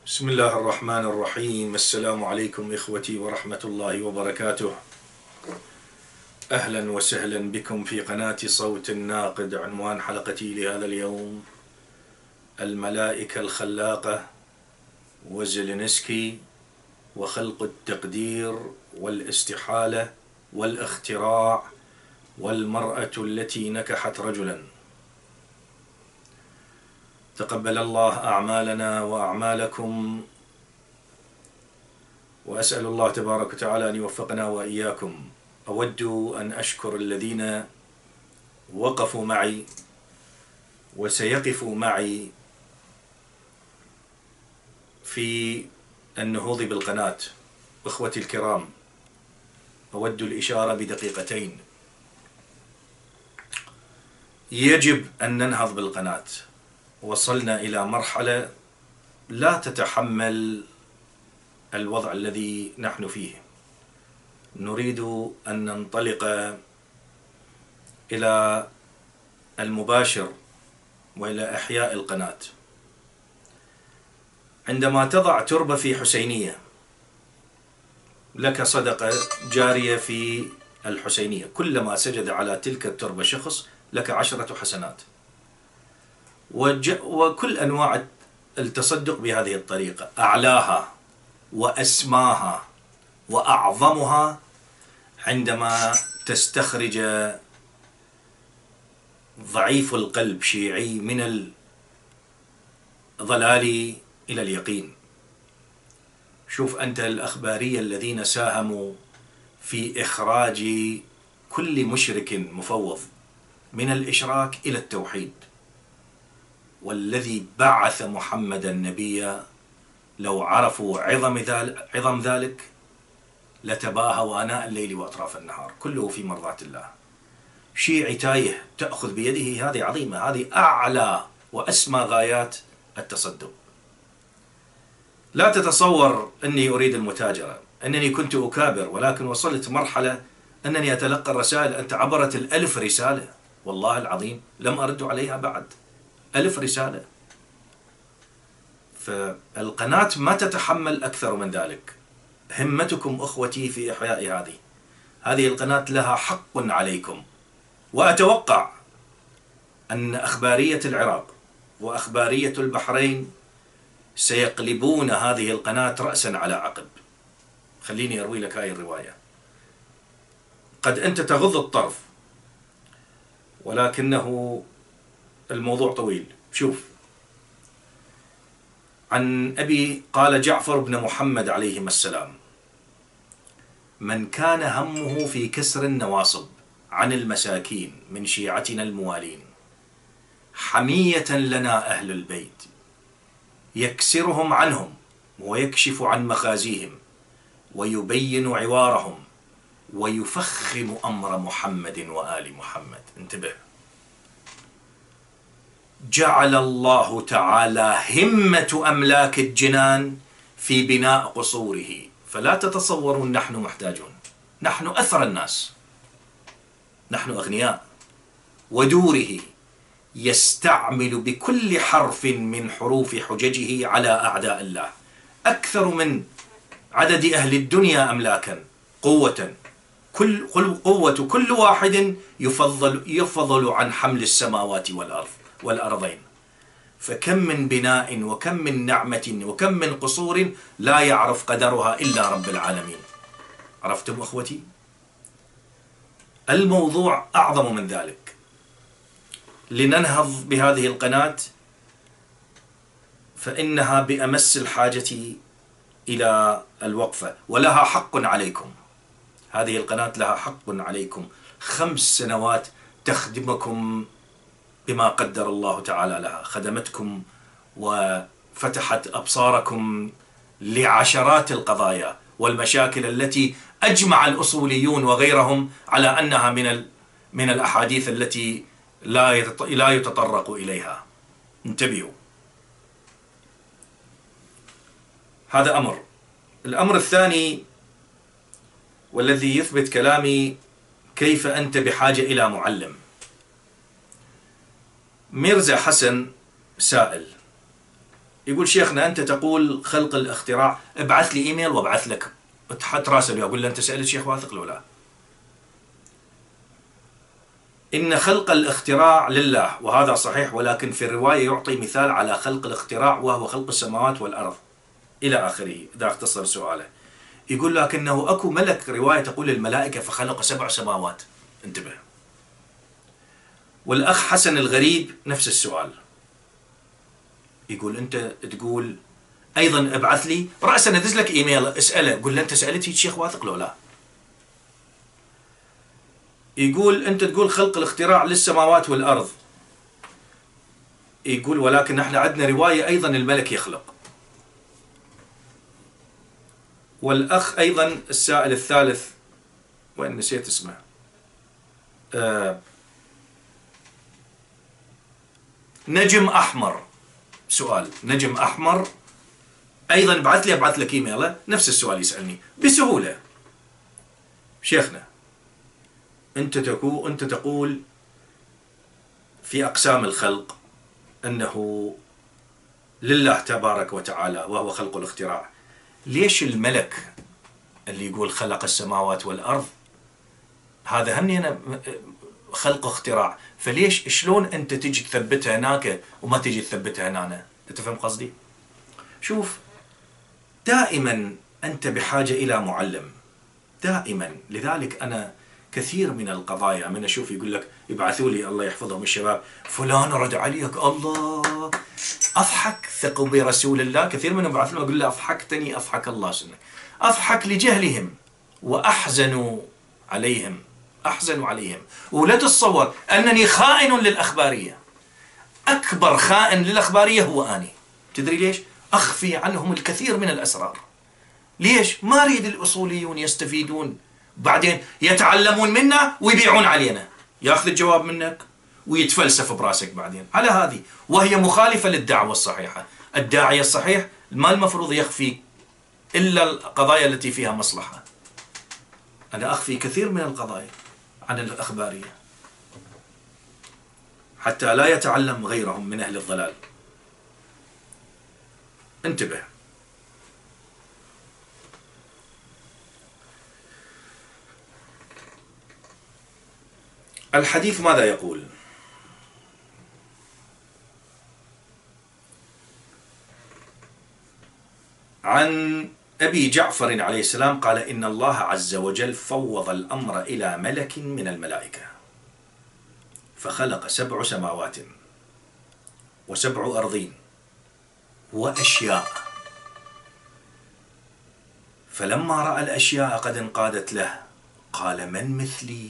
بسم الله الرحمن الرحيم. السلام عليكم إخوتي ورحمة الله وبركاته. أهلا وسهلا بكم في قناة صوت الناقد. عنوان حلقتي لهذا اليوم: الملائكة الخلاقة وزيلينسكي وخلق التقدير والاستحالة والاختراع والمرأة التي نكحت رجلا. تقبل الله أعمالنا وأعمالكم، وأسأل الله تبارك وتعالى أن يوفقنا وإياكم. أود أن أشكر الذين وقفوا معي وسيقفوا معي في النهوض بالقناة. إخوتي الكرام، أود الإشارة بدقيقتين. يجب أن ننهض بالقناة. وصلنا إلى مرحلة لا تتحمل الوضع الذي نحن فيه. نريد أن ننطلق إلى المباشر وإلى إحياء القناة. عندما تضع تربة في حسينية لك صدقة جارية في الحسينية، كلما سجد على تلك التربة شخص لك 10 حسنات. وكل أنواع التصدق بهذه الطريقة، أعلاها وأسماها وأعظمها عندما تستخرج ضعيف القلب شيعي من الضلال إلى اليقين. شوف أنت الأخبارية الذين ساهموا في إخراج كل مشرك مفوض من الإشراك إلى التوحيد، والذي بعث محمدا نبيا لو عرفوا عظم ذلك لتباهوا آناء الليل وأطراف النهار، كله في مرضاة الله. شيعي تايه تأخذ بيده، هذه عظيمة، هذه أعلى وأسمى غايات التصدق. لا تتصور أني أريد المتاجرة، أنني كنت أكابر، ولكن وصلت مرحلة أنني أتلقى الرسائل. أنت عبرت 1000 رسالة، والله العظيم لم أرد عليها بعد. 1000 رسالة. فالقناة ما تتحمل أكثر من ذلك. همتكم أخوتي في إحياء هذه القناة لها حق عليكم. وأتوقع أن أخبارية العراق وأخبارية البحرين سيقلبون هذه القناة رأسا على عقب. خليني أروي لك هاي الرواية. قد أنت تغض الطرف، ولكنه الموضوع طويل. شوف، عن أبي قال جعفر بن محمد عليهما السلام: من كان همه في كسر النواصب عن المساكين من شيعتنا الموالين، حمية لنا أهل البيت، يكسرهم عنهم ويكشف عن مخازيهم ويبين عوارهم ويفخم أمر محمد وآل محمد. انتبه، جعل الله تعالى همة أملاك الجنان في بناء قصوره. فلا تتصورون نحن محتاجون، نحن أثرى الناس، نحن أغنياء. ودوره يستعمل بكل حرف من حروف حججه على أعداء الله أكثر من عدد أهل الدنيا أملاكا، قوة. قوة كل واحد يفضل عن حمل السماوات والأرضين. فكم من بناء وكم من نعمة وكم من قصور لا يعرف قدرها إلا رب العالمين. عرفتم أخوتي؟ الموضوع أعظم من ذلك. لننهض بهذه القناة فإنها بأمس الحاجة إلى الوقفة، ولها حق عليكم. هذه القناة لها حق عليكم. 5 سنوات تخدمكم بما قدر الله تعالى لها. خدمتكم وفتحت أبصاركم لعشرات القضايا والمشاكل التي أجمع الأصوليون وغيرهم على أنها من الأحاديث التي لا يتطرق إليها. انتبهوا. هذا أمر. الأمر الثاني والذي يثبت كلامي: كيف أنت بحاجة إلى معلم. ميرزا حسن سائل: يقول شيخنا أنت تقول خلق الاختراع، ابعث لي إيميل وابعث لك، تحط راسل أقول له أنت سألت شيخ واثق لو لا. إن خلق الاختراع لله وهذا صحيح، ولكن في الرواية يعطي مثال على خلق الاختراع وهو خلق السماوات والأرض إلى آخره إذا اختصر سؤاله. يقول لكنه أكو ملك رواية تقول الملائكة فخلق 7 سماوات. انتبه. والأخ حسن الغريب نفس السؤال، يقول أنت تقول أيضا ابعث لي، رأسا ندز لك إيميل اسأله قل له أنت سألت الشيخ واثق لو لا. يقول أنت تقول خلق الاختراع للسماوات والأرض، يقول ولكن نحن عندنا رواية أيضا الملك يخلق. والأخ أيضا السائل الثالث وين نسيت اسمه، نجم أحمر، سؤال نجم أحمر أيضا ابعث لك إيميل نفس السؤال يسألني بسهولة. شيخنا أنت تقول في أقسام الخلق أنه لله تبارك وتعالى وهو خلق الاختراع، ليش الملك اللي يقول خلق السماوات والأرض هذا همنا خلق اختراع، فليش شلون أنت تجي تثبتها هناك وما تجي تثبتها هنا؟ تفهم قصدي؟ شوف، دائما أنت بحاجة إلى معلم دائما. لذلك أنا كثير من القضايا من أشوف يقول لك يبعثوا لي الله يحفظهم الشباب فلان رد عليك الله أضحك، ثقوا برسول الله. كثير منهم يبعثون أقول له أضحكتني أضحك الله سنك، أضحك لجهلهم وأحزنوا عليهم، أحزنوا عليهم. ولا تتصور أنني خائن للأخبارية، أكبر خائن للأخبارية هو أني. تدري ليش؟ أخفي عنهم الكثير من الأسرار. ليش؟ ما أريد الأصوليون يستفيدون بعدين يتعلمون منا ويبيعون علينا، ياخذ الجواب منك ويتفلسف براسك بعدين على هذه، وهي مخالفة للدعوة الصحيحة. الداعية الصحيح ما المفروض يخفي إلا القضايا التي فيها مصلحة. أنا أخفي كثير من القضايا عن الأخبارية حتى لا يتعلم غيرهم من أهل الضلال. انتبه. الحديث ماذا يقول؟ عن أبي جعفر عليه السلام قال إن الله عز وجل فوض الأمر إلى ملك من الملائكة فخلق 7 سماوات و7 أرضين وأشياء، فلما رأى الأشياء قد انقادت له قال من مثلي؟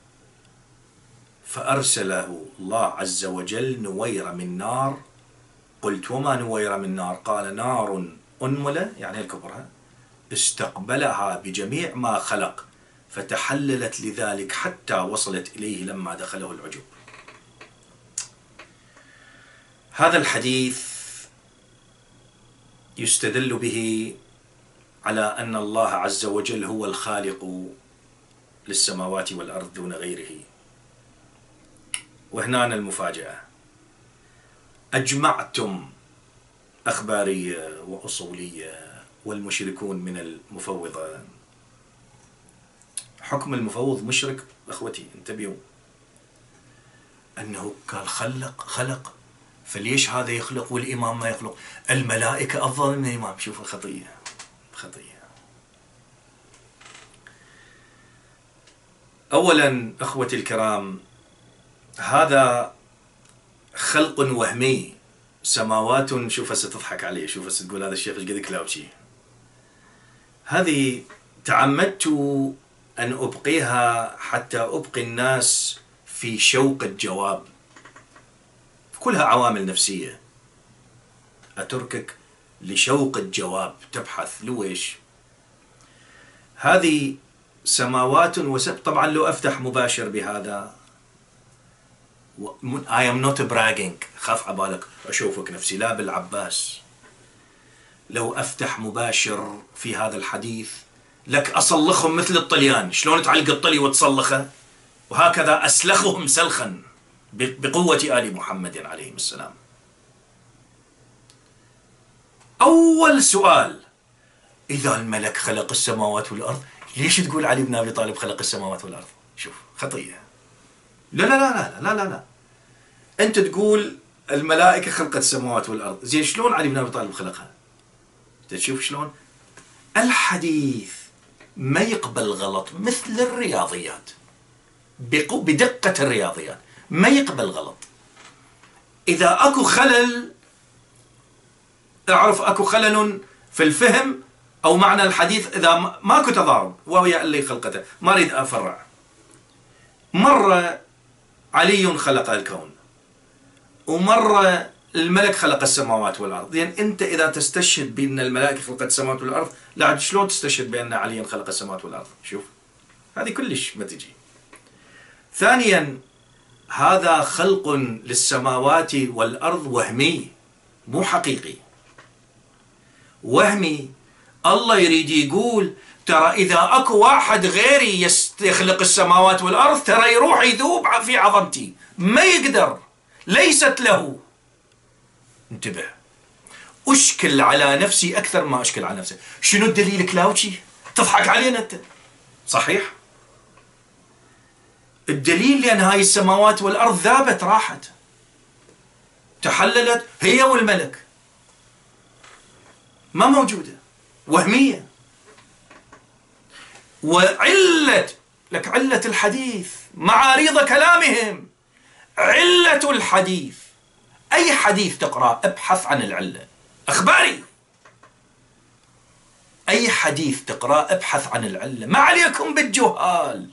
فأرسله الله عز وجل نوير من نار. قلت وما نوير من نار؟ قال نار أنملة يعني الكبرى استقبلها بجميع ما خلق فتحللت لذلك حتى وصلت إليه لما دخله العجب. هذا الحديث يستدل به على أن الله عز وجل هو الخالق للسماوات والأرض دون غيره. وهنا المفاجأة، أجمعتم أخبارية وأصولية والمشركون من المفوضة، حكم المفوض مشرك أخوتي انتبهوا، أنه قال خلق فليش هذا يخلق والإمام ما يخلق؟ الملائكة أفضل من الإمام. شوف الخطية، خطية. أولا أخوتي الكرام، هذا خلق وهمي، سماوات شوف ستضحك عليه، شوف ستقول هذا الشيخ ايش قد كلاوشي. هذه تعمدت أن أبقيها حتى أبقي الناس في شوق الجواب، كلها عوامل نفسية، أتركك لشوق الجواب تبحث لويش. هذه سماوات طبعا لو أفتح مباشر بهذا I am not bragging، خاف عبالك أشوفك نفسي، لا بالعباس. لو أفتح مباشر في هذا الحديث لك أصلخهم مثل الطليان، شلون تعلق الطلي وتصلخه، وهكذا أسلخهم سلخا بقوة آل محمد عليهم السلام. أول سؤال: إذا الملك خلق السماوات والأرض ليش تقول علي بن أبي طالب خلق السماوات والأرض؟ شوف خطية. لا لا لا لا لا لا لا. أنت تقول الملائكة خلقت السماوات والأرض، زين شلون علي بن أبي طالب خلقها؟ تشوف شلون؟ الحديث ما يقبل غلط مثل الرياضيات، بدقة الرياضيات ما يقبل غلط. إذا أكو خلل، اعرف أكو خلل في الفهم أو معنى الحديث، إذا ماكو تضارب ويا اللي خلقته، ما أريد أفرع. مرة علي خلق الكون، ومرة الملك خلق السماوات والأرض. يعني أنت إذا تستشهد بأن الملائكة خلقت السماوات والأرض، لا شلون تستشهد بأن علي خلق السماوات والأرض؟ شوف هذه كلش ما تجي. ثانيا، هذا خلق للسماوات والأرض وهمي مو حقيقي، وهمي. الله يريد يقول ترى إذا أكو واحد غيري يخلق السماوات والأرض ترى يروح يذوب في عظمتي، ما يقدر، ليست له. انتبه، أشكل على نفسي أكثر ما أشكل على نفسي. شنو الدليل كلاوتشي؟ تضحك علينا أنت. صحيح، الدليل لأن هاي السماوات والأرض ذابت، راحت، تحللت هي والملك، ما موجودة، وهمية. وعلة لك علة الحديث معاريض كلامهم. علة الحديث، أي حديث تقرأ ابحث عن العلة، أخباري. أي حديث تقرأ ابحث عن العلة، ما عليكم بالجهال.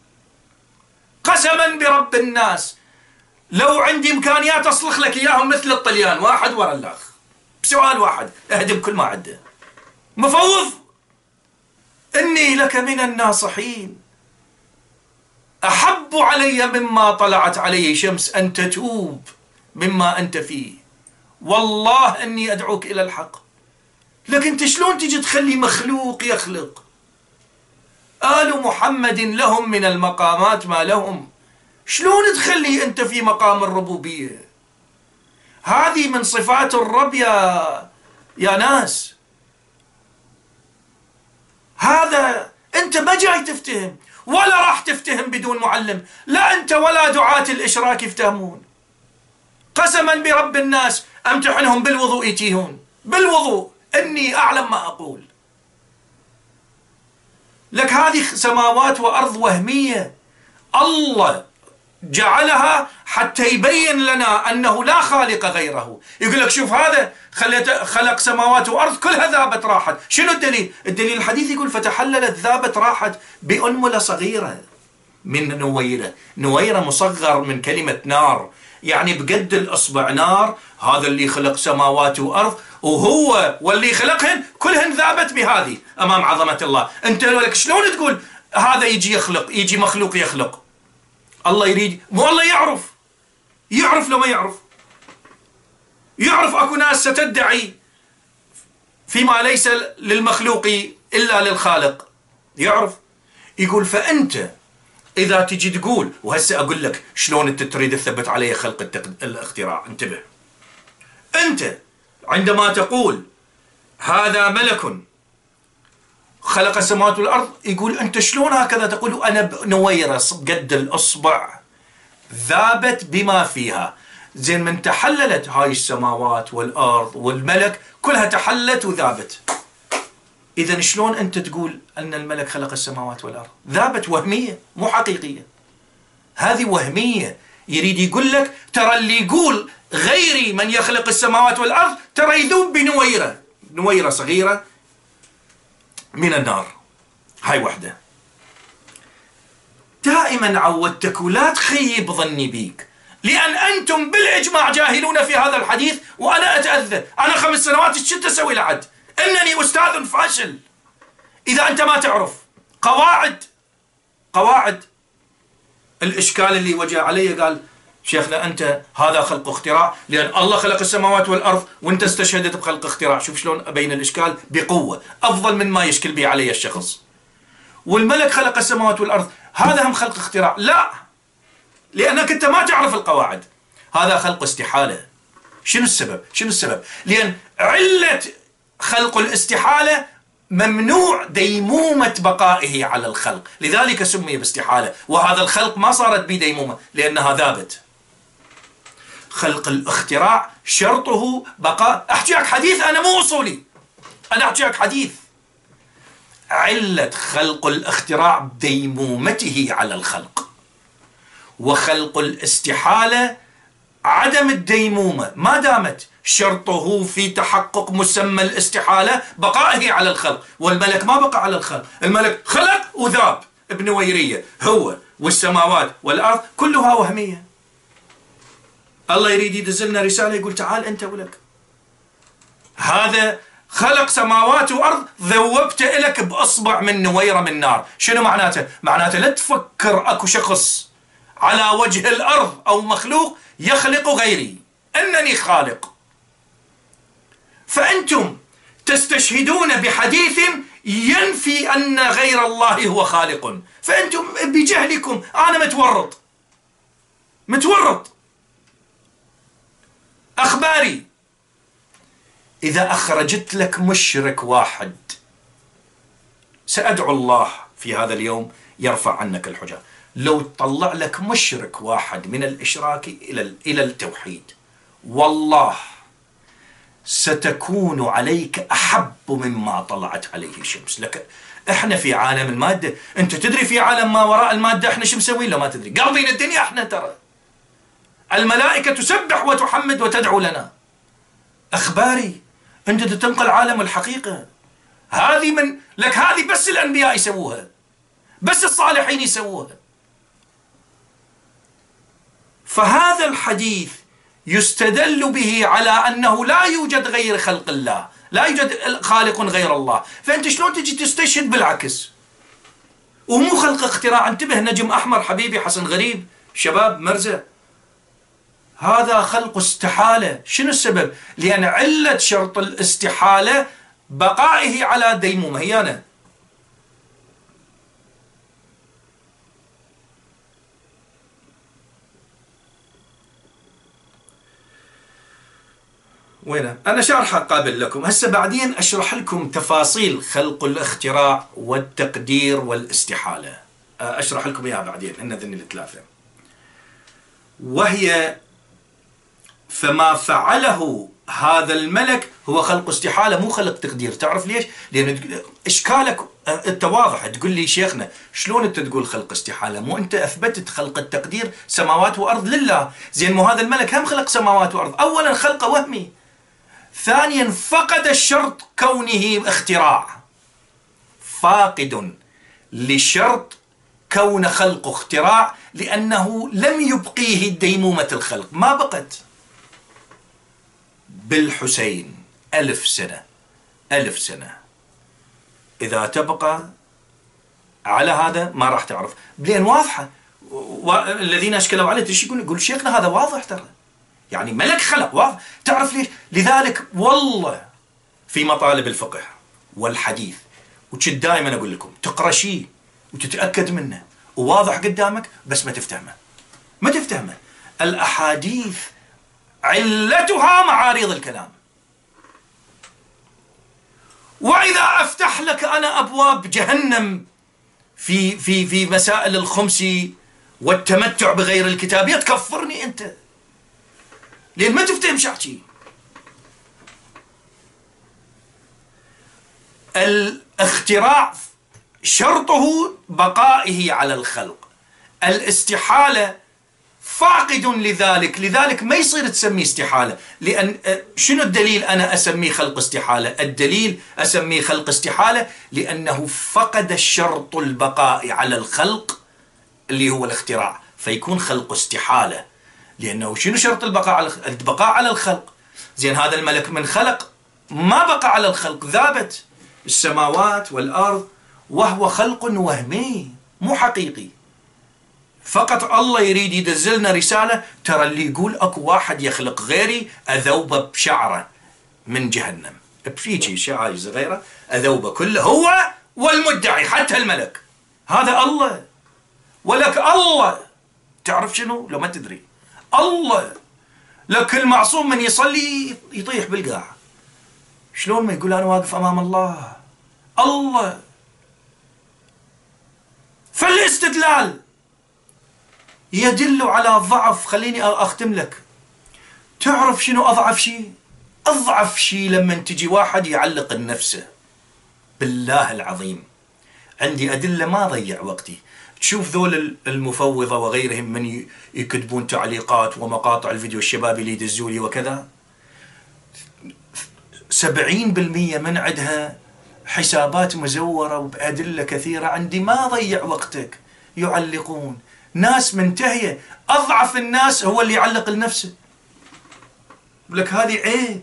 قسما برب الناس لو عندي إمكانيات أصلخ لك إياهم مثل الطليان، واحد ورا الآخر، بسؤال واحد أهدم كل ما عنده. مفوض، إني لك من الناصحين، أحب علي مما طلعت عليه شمس أن تتوب مما أنت فيه، والله أني أدعوك إلى الحق. لكن أنت شلون تجي تخلي مخلوق يخلق؟ آل محمد لهم من المقامات ما لهم، شلون تخلي أنت في مقام الربوبية؟ هذه من صفات الرب يا ناس. هذا أنت ما جاي تفتهم ولا راح تفتهم بدون معلم، لا أنت ولا دعاة الإشراك يفتهمون. قسما برب الناس أمتحنهم بالوضوء يتيهون، بالوضوء، إني أعلم ما أقول لك. هذه سماوات وأرض وهمية، الله جعلها حتى يبين لنا أنه لا خالق غيره. يقول لك شوف هذا خلق سماوات وأرض كلها ذابت راحت. شنو الدليل؟ الدليل الحديث يقول فتحللت ذابت راحت بأنملة صغيرة من نويرة. نويرة مصغر من كلمة نار، يعني بقد الأصبع نار. هذا اللي خلق سماوات وأرض، وهو واللي خلقهن كلهن ذابت بهذه أمام عظمة الله. أنت لك شلون تقول هذا يجي يخلق، يجي مخلوق يخلق؟ الله يريد، مو الله يعرف لو ما يعرف أكو ناس ستدعي فيما ليس للمخلوق إلا للخالق، يعرف. يقول فأنت إذا تجي تقول، وهسه أقول لك شلون أنت تريد تثبت عليه خلق الاختراع. انتبه، أنت عندما تقول هذا ملك خلق السماوات والأرض، يقول أنت شلون هكذا تقول أنا نويرة قد الأصبع ذابت بما فيها. زين من تحللت هاي السماوات والأرض والملك كلها تحلت وذابت. إذن شلون أنت تقول أن الملك خلق السماوات والأرض؟ ذابت، وهمية مو حقيقية، هذه وهمية. يريد يقول لك ترى اللي يقول غيري من يخلق السماوات والأرض ترى يذوب بنويرة، نويرة صغيرة من النار. هاي وحدة. دائما عودتك ولا تخيب ظني بيك، لأن أنتم بالإجماع جاهلون في هذا الحديث، وأنا أتأذى. أنا 5 سنوات شو تسوي لعد؟ إنني أستاذ فاشل. إذا أنت ما تعرف قواعد الإشكال اللي وجه علي، قال شيخنا أنت هذا خلق اختراع، لأن الله خلق السماوات والأرض وأنت استشهدت بخلق اختراع. شوف شلون أبين الإشكال بقوة أفضل من ما يشكل بي علي الشخص. والملك خلق السماوات والأرض، هذا هم خلق اختراع. لا، لأنك أنت ما تعرف القواعد. هذا خلق استحالة. شنو السبب؟ لأن علة خلق الاستحالة ممنوع ديمومة بقائه على الخلق، لذلك سمي باستحالة. وهذا الخلق ما صارت به ديمومة لأنها ذابت. خلق الاختراع شرطه بقاء. أحكي لك حديث، أنا مو أصولي، أنا أحكي لك حديث. علة خلق الاختراع ديمومته على الخلق، وخلق الاستحالة عدم الديمومة ما دامت شرطه في تحقق مسمى الاستحالة بقائه على الخلق. والملك ما بقى على الخلق، الملك خلق وذاب بنويرية، هو والسماوات والأرض كلها وهمية. الله يريد يدزلنا رسالة يقول تعال أنت ولك، هذا خلق سماوات وأرض ذوبت لك بأصبع من نويرة من نار. شنو معناته؟ معناته لا تفكر أكو شخص على وجه الأرض أو مخلوق يخلق غيري، أنني خالق. فأنتم تستشهدون بحديث ينفي أن غير الله هو خالق، فأنتم بجهلكم. أنا متورط. أخباري إذا أخرجت لك مشرك واحد سأدعو الله في هذا اليوم يرفع عنك الحجة. لو تطلع لك مشرك واحد من الإشراك إلى التوحيد، والله ستكون عليك أحب مما طلعت عليه الشمس. لك احنا في عالم المادة، انت تدري في عالم ما وراء المادة احنا شو مسوين؟ لو ما تدري قاضين الدنيا احنا، ترى الملائكة تسبح وتحمد وتدعو لنا. أخباري أنت تنقل عالم الحقيقة. هذه من لك، هذه بس الأنبياء يسووها، بس الصالحين يسووها. فهذا الحديث يستدل به على أنه لا يوجد غير خلق الله، لا يوجد خالق غير الله. فأنت شلون تجي تستشهد بالعكس؟ ومو خلق اختراع. انتبه، نجم أحمر حبيبي حسن غريب شباب مرزة، هذا خلق استحالة. شنو السبب؟ لأن علة شرط الاستحالة بقائه على ديمومة. هي أنا وين؟ أنا شارحة قابل لكم هسه، بعدين أشرح لكم تفاصيل خلق الاختراع والتقدير والاستحالة، أشرح لكم إياها بعدين، إن ذني الثلاثة. وهي فما فعله هذا الملك هو خلق استحالة مو خلق تقدير. تعرف ليش؟ لأن إشكالك أنت واضح، تقول لي شيخنا شلون أنت تقول خلق استحالة؟ مو أنت أثبتت خلق التقدير سماوات وأرض لله. زين، مو هذا الملك هم خلق سماوات وأرض. أولا خلقه وهمي، ثانيا فقد الشرط كونه اختراع، فاقد لشرط كون خلق اختراع، لأنه لم يبقيه ديمومة الخلق، ما بقت. بالحسين 1000 سنة 1000 سنة إذا تبقى على هذا ما راح تعرف، لأن واضحة. الذين أشكلوا عليه ايش يقول شيخنا هذا واضح، ترى يعني ملك خلق واضح. تعرف ليش؟ لذلك والله في مطالب الفقه والحديث وكنت دائما أقول لكم تقرأ شيء وتتأكد منه وواضح قدامك، بس ما تفتهمه. الأحاديث علتها معارض الكلام. وإذا أفتح لك أنا أبواب جهنم في مسائل الخمس والتمتع بغير الكتاب تكفرني أنت، لأن ما تفتهم شعتي. الاختراع شرطه بقائه على الخلق، الاستحالة فاقد لذلك ما يصير تسميه استحالة. لأن شنو الدليل أنا أسميه خلق استحالة؟ الدليل أسميه خلق استحالة لأنه فقد الشرط البقاء على الخلق اللي هو الاختراع، فيكون خلق استحالة. لأنه شنو شرط البقاء على الخلق؟ زين، هذا الملك من خلق ما بقى على الخلق، ذابت السماوات والأرض، وهو خلق وهمي مو حقيقي. فقط الله يريد يدزلنا رسالة، ترى اللي يقول اكو واحد يخلق غيري اذوبه بشعره من جهنم، بفيجي شعايز غيره اذوبه كله، هو والمدعي حتى الملك. هذا الله. ولك الله تعرف شنو؟ لو ما تدري، الله لك المعصوم من يصلي يطيح بالقاع، شلون ما يقول أنا واقف أمام الله؟ الله. فالاستدلال يدل على ضعف. خليني أختم لك. تعرف شنو أضعف شيء؟ أضعف شيء لما تجي واحد يعلق النفسه. بالله العظيم عندي أدلة ما أضيع وقتي. تشوف ذول المفوضة وغيرهم من يكتبون تعليقات ومقاطع الفيديو الشباب اللي يدزولي وكذا، 70% من عندها حسابات مزورة وبأدلة كثيرة. عندي ما أضيع وقتك. يعلقون ناس منتهية. أضعف الناس هو اللي يعلق لنفسه. لك هذه عيب.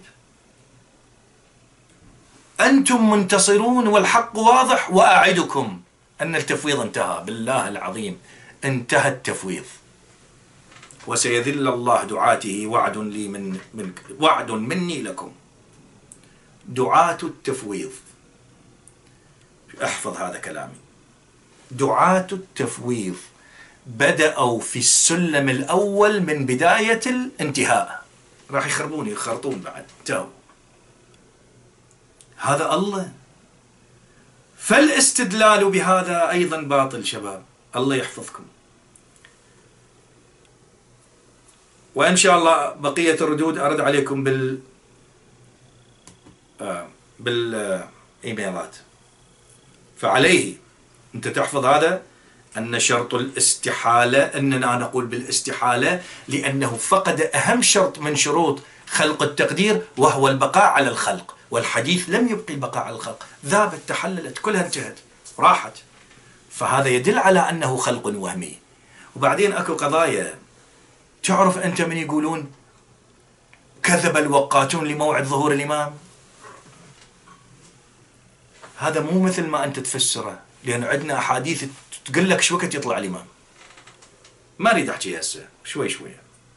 أنتم منتصرون والحق واضح، وأعدكم أن التفويض انتهى. بالله العظيم انتهى التفويض، وسيذل الله دعاته. وعد مني لكم. دعاة التفويض، احفظ هذا كلامي، دعاة التفويض بدأوا في السلم الأول من بداية الانتهاء. راح يخرطون بعد تو. هذا الله. فالاستدلال بهذا أيضا باطل شباب. الله يحفظكم. وإن شاء الله بقية الردود أرد عليكم بالإيميلات. فعليه أنت تحفظ هذا، أن شرط الاستحالة، أننا نقول بالاستحالة لأنه فقد أهم شرط من شروط خلق التقدير، وهو البقاء على الخلق. والحديث لم يبقي البقاء على الخلق، ذابت تحللت كلها انتهت راحت. فهذا يدل على أنه خلق وهمي. وبعدين أكو قضايا. تعرف أنت من يقولون كذب الوقاتون لموعد ظهور الإمام؟ هذا مو مثل ما أنت تفسره، لأن عندنا أحاديث تقول لك شو وقت يطلع الإمام. ما أريد أحكي هسه، شوي شوي.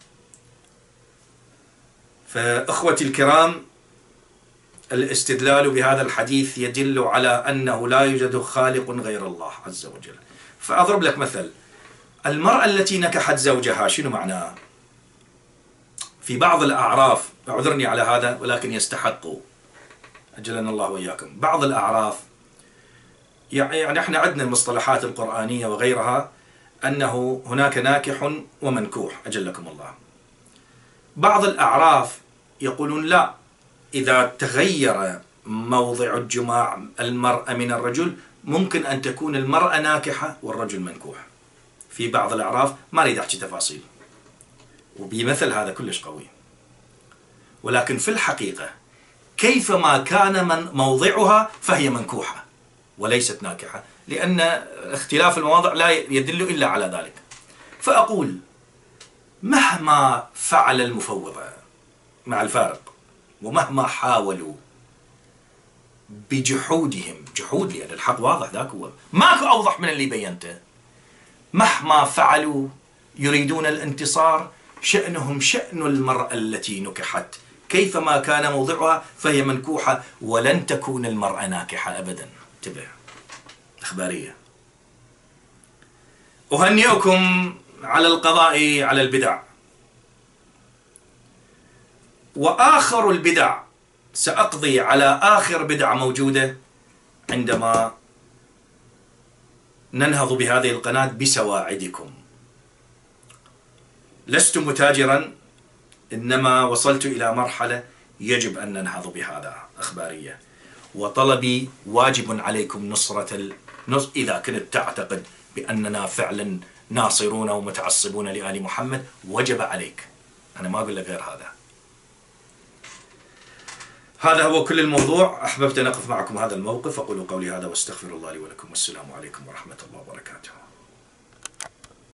فأخوتي الكرام، الاستدلال بهذا الحديث يدل على أنه لا يوجد خالق غير الله عز وجل. فأضرب لك مثل. المرأة التي نكحت زوجها شنو معناها؟ في بعض الأعراف، اعذرني على هذا ولكن يستحقوا، أجلنا الله وإياكم، بعض الأعراف، يعني احنا عندنا المصطلحات القرآنية وغيرها أنه هناك ناكح ومنكوح أجلكم الله. بعض الأعراف يقولون لا، إذا تغير موضع الجماع المرأة من الرجل ممكن أن تكون المرأة ناكحة والرجل منكوح. في بعض الأعراف ما أريد أحكي تفاصيل، وبمثل هذا كلش قوي. ولكن في الحقيقة كيفما كان من موضعها فهي منكوحة وليست ناكحة، لأن اختلاف المواضع لا يدل إلا على ذلك. فأقول مهما فعل المفوضة مع الفارق، ومهما حاولوا بجحودهم، جحود لأن الحق واضح، ذاك هو ماكو أوضح من اللي بينته، مهما فعلوا يريدون الانتصار، شأنهم شأن المرأة التي نكحت، كيفما كان موضعها فهي منكوحة، ولن تكون المرأة ناكحة أبدا. انتبه، إخبارية. أهنئكم على القضاء على البدع. وآخر البدع، سأقضي على آخر بدعة موجودة عندما ننهض بهذه القناة بسواعدكم. لست متاجرا، إنما وصلت إلى مرحلة يجب أن ننهض بهذا، أخبارية. وطلبي واجب عليكم نصرة إذا كنت تعتقد بأننا فعلا ناصرون ومتعصبون لآل محمد، وجب عليك. أنا ما أقول لك غير هذا. هذا هو كل الموضوع. أحببت أن أقف معكم هذا الموقف. أقول قولي هذا واستغفر الله لي ولكم، والسلام عليكم ورحمة الله وبركاته.